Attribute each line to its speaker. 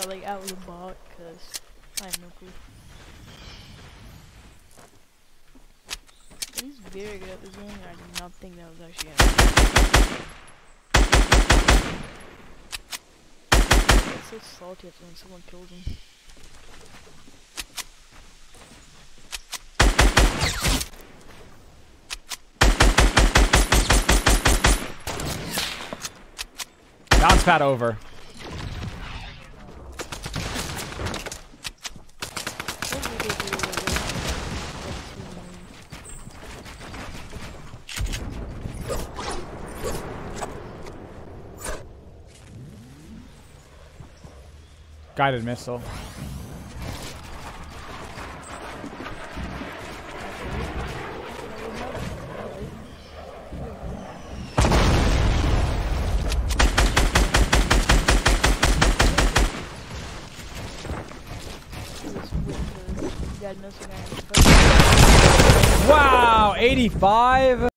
Speaker 1: like out of the bot, cause I have no clue. He's very good at this game. I did not think that was actually happening. It's so salty after when someone kills him.
Speaker 2: Bounce pad over. Guided missile. Wow, 85.